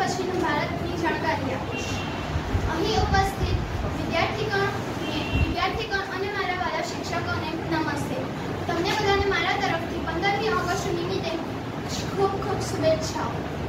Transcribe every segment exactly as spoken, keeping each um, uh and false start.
પછીનું ભારતની જાણકારી આપીશ. અહીં ઉપસ્થિત વિદ્યાર્થીગણ વિદ્યાર્થીગણ અને મારા વાલા શિક્ષકોને નમસ્તે. તમને બધાને મારા તરફથી પંદરમી ઓગસ્ટ નિમિત્તે ખૂબ ખૂબ શુભેચ્છાઓ.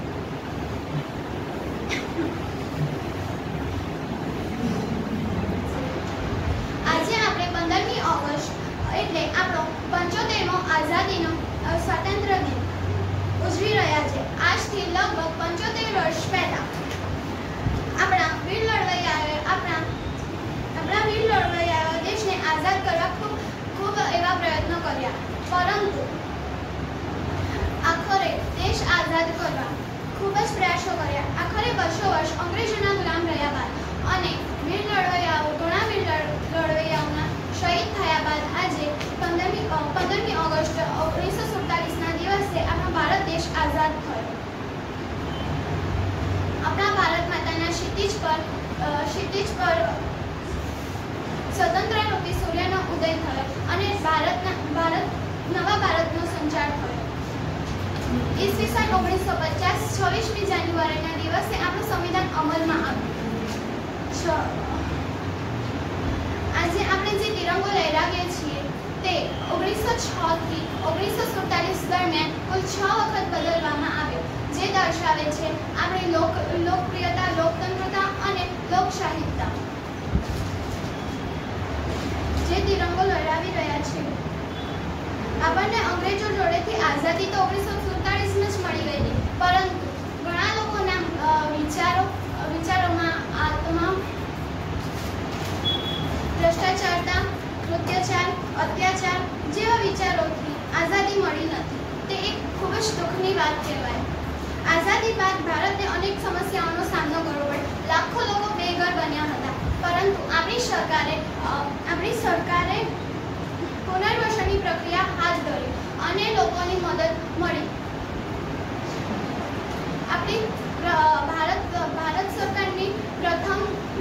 આજે આપણે પંદરમી ઓગસ્ટ એટલે આપણો પંચોતેરમો આઝાદીનો સ્વાતંત્ર્ય દિન ઉજવી રહ્યા છે. આજથી લગભગ પંચોતેર વર્ષ પહેલા આપણા વીર લડવૈયાઓએ આપણા આપણા વીર લડવૈયાઓએ દેશને આઝાદ કરવા ખૂબ ખૂબ એવા પ્રયત્નો કર્યા, પરંતુ આખરે દેશ આઝાદ કરવા ખૂબ જ પ્રયાસો કર્યા. આખરે બસો વર્ષ અંગ્રેજોના ગુલામ રહ્યા બાદ અને વીર લડવૈયાઓ ઘણા વીર લડવૈયાઓના શહીદ થયા બાદ આજે પંદરમી પંદરમી ઓગસ્ટ ઓગણીસો સુડતાલીસના દિવસે આપણો ભારત દેશ આઝાદ થયો. આપણા ભારત માતાના ક્ષિતિજ પર ક્ષિતિજ પર સ્વતંત્ર રૂપી સૂર્યનો ઉદય થયો અને ભારતના ભારત નવા ભારતનો સંચાર થયો. ઈસવીસન ઓગણીસો પચાસ છવ્વીસમી જાન્યુઆરીના દિવસે આપણું સંવિધાન અમલમાં આવ્યું. આજે આપણે જે તિરંગો લહેરાવીએ છીએ તે ઓગણીસો છ થી ઓગણીસો સુડતાલીસ દરમિયાન કુલ છ વખત બદલવામાં આવ્યો, જે દર્શાવે છે આપણી લોક લોકપ્રિયતા, લોકતંત્રતા અને લોકશાહીતા. જે તિરંગો લહેરાવી રહ્યા છે, આપણને અંગ્રેજો જોડેથી આઝાદી તો ઓગણીસો સુડતાલીસમાં જ મળી ગઈ, પરંતુ ઘણા લોકોના વિચારો વિચારોમાં આત્મા ભ્રષ્ટાચારતા, અત્યાચાર અત્યાચાર જેવા વિચારોથી આઝાદી મળી નથી. તે એક ખૂબ જ દુઃખની વાત કહેવાય. આઝાદી બાદ ભારતને અનેક સમસ્યાઓનો સામનો કરવો પડ્યો. લાખો લોકો બેઘર બન્યા હતા, પરંતુ આપણી સરકારે આપણી સરકારે પુનર્વસનની પ્રક્રિયા હાથ ધરી અને લોકોની મદદ મળી. આપણી ભારત ભારત સરકારની પ્રથમ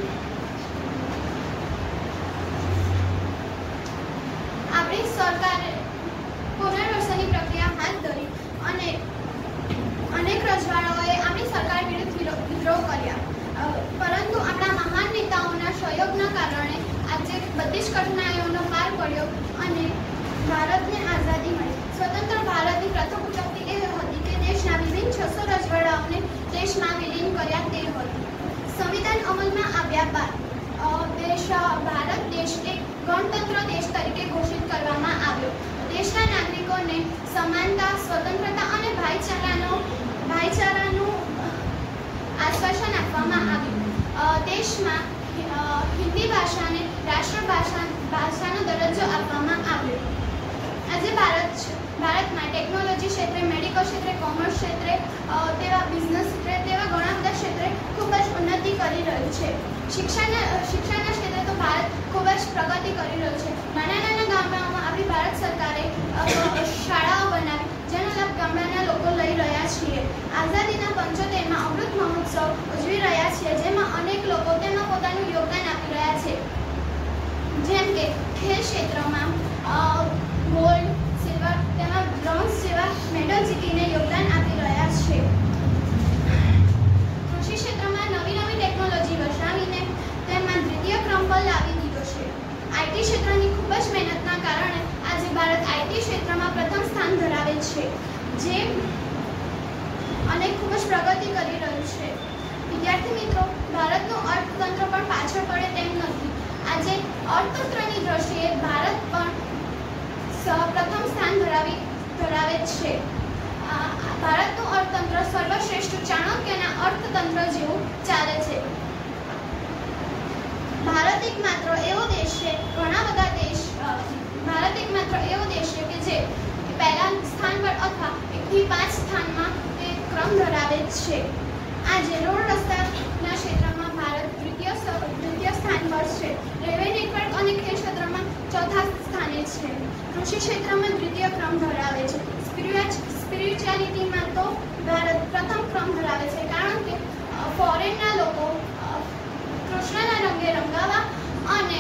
આપણી સરકારે પુનર્વસનની પ્રક્રિયા હાથ ધરી અને અનેક રજવાડાઓએ આપણી સરકાર વિરુદ્ધ વિદ્રોહ કર્યા, પરંતુ આપણા મહાન નેતાઓના સહયોગના કારણે આજે બધી જ કઠિનાઈઓનો પાર પડ્યો અને ભારતને આઝાદી મળી. સ્વતંત્ર ભારતની પ્રથમ ઉપલબ્ધિ એ હતી કે દેશના વિભિન્ન છસો રજવાડાઓને દેશમાં વિલીન કર્યા તે હતી. સંવિધાન અમલમાં આવ્યા બાદ દેશ ભારત દેશ એક ગણતંત્ર દેશ તરીકે ઘોષિત કરવામાં આવ્યો. દેશના નાગરિકોને સમાનતા, સ્વતંત્રતા અને ભાઈચારાનો ભાઈચારાનું આશ્વાસન આપવામાં આવ્યું. દેશમાં હિન્દી ભાષાને રાષ્ટ્રભાષા ભાષાનો દરજ્જો આપવામાં આવ્યો. આજે ભારત ભારતમાં ટેકનોલોજી ક્ષેત્રે, મેડિકલ ક્ષેત્રે, કોમર્સ ક્ષેત્રે, તેવા બિઝનેસ ક્ષેત્રે, તેવા ઘણા બધા ક્ષેત્રે ખૂબ જ ઉન્નતિ કરી રહ્યું છે. શિક્ષણના શિક્ષણના ક્ષેત્રે તો ભારત ખૂબ જ પ્રગતિ કરી રહ્યું છે. નાના નાના ગામડાઓમાં આપણી ભારત સરકારે શાળાઓ બનાવી, જેનો લાભ ગામડાના લોકો લઈ રહ્યા છીએ. આઝાદીના પંચોતેરમાં અમૃત મહોત્સવ ઉજવી રહ્યા છીએ, જેમાં અનેક લોકો તેમાં પોતાનું યોગદાન આપી રહ્યા છે. જેમ કે ખેલ ક્ષેત્રમાં ગોલ્ડ, સિલ્વર, તેમાં બ્રોન્ઝ જેવા મેડલ જીતીને યોગદાન આપી રહ્યા છે. કૃષિ ક્ષેત્રમાં નવી નવી ટેકનોલોજી વસાવીને તેમાં દ્વિતીય ક્રમ પર લાવી દીધો છે. આઈટી ક્ષેત્રની ખૂબ જ મહેનતના કારણે આજે ભારત આઈટી ક્ષેત્રમાં પ્રથમ સ્થાન ધરાવે છે, જે અને ખૂબ જ પ્રગતિ કરી રહ્યું છે. વિદ્યાર્થી મિત્રો, ભારતનું અર્થતંત્ર પણ પાછળ પડે તેમ નથી. આજે અર્થતંત્રની દ્રષ્ટિએ ભારત પણ પ્રથમ સ્થાન ધરાવી ધરાવે છે. ભારતનું અર્થતંત્ર સર્વશ્રેષ્ઠ ચાણક્યના અર્થતંત્ર જેવું ચાલે છે. ભારત એક માત્ર એવો દેશ છે, ઘણા બધા દેશ ભારત એક માત્ર એવો દેશ છે કે જે પહેલા સ્થાન પર અથવા એકથી પાંચ સ્થાનમાં તે ક્રમ ધરાવે છે. આજે રોડ રસ્તાના ક્ષેત્રમાં ભારત દ્વિતીય દ્વિતીય સ્થાન પર છે. રેલવે નેટવર્ક અને ખેલ ક્ષેત્રમાં ચોથા સ્થાને છે. કૃષિ ક્ષેત્રમાં દ્વિતીય ક્રમ ધરાવે છે. સ્પિરિચ્યુઆલિટીમાં તો ભારત પ્રથમ ક્રમ ધરાવે છે, કારણ કે ફોરેનના લોકો કૃષ્ણના રંગે રંગાવા અને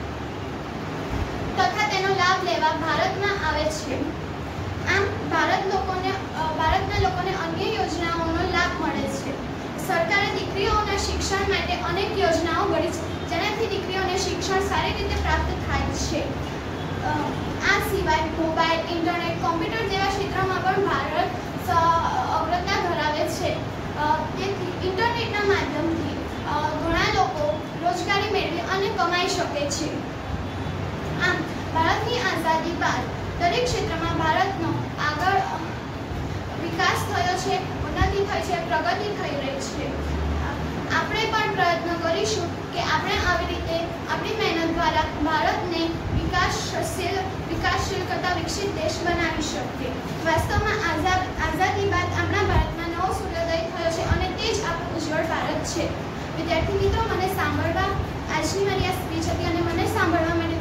તથા તેનો લાભ લેવા ભારતમાં આવે છે. આમ ભારત લોકોને ભારતના લોકોને અન્ય યોજનાઓનો લાભ મળે છે. સરકારે દીકરીઓના શિક્ષણ માટે અનેક યોજનાઓ ઘડી છે, જેનાથી દીકરીઓને શિક્ષણ સારી રીતે પ્રાપ્ત થાય છે. આ સિવાય મોબાઈલ, ઇન્ટરનેટ, કોમ્પ્યુટર જેવા ક્ષેત્રોમાં પણ ભારત અગ્રતા ધરાવે છે. તેથી ઇન્ટરનેટના માધ્યમથી ઘણા લોકો રોજગારી મેળવી અને કમાઈ શકે છે. આમ ભારતની આઝાદી બાદ દરેક ક્ષેત્રમાં ભારતનો આગળ વિકાસ થયો છે, ઉન્નતિ થઈ છે, પ્રગતિ થઈ રહી છે. આપણે પણ પ્રયત્ન કરીશું કે આપણે આવી રીતે આપણી મહેનત દ્વારા ભારતને વિકાસશીલ વિકાસશીલ કરતા વિકસિત દેશ બનાવી શકીએ. વાસ્તવમાં આઝાદ આઝાદી બાદ આપણા ભારતમાં નવો સૂર્યોદય થયો છે અને તે જ આપણું ઉજ્જવળ ભારત છે. વિદ્યાર્થી મિત્રો, મને સાંભળવા આજની મારી આ સ્પીચ હતી અને મને સાંભળવા માટે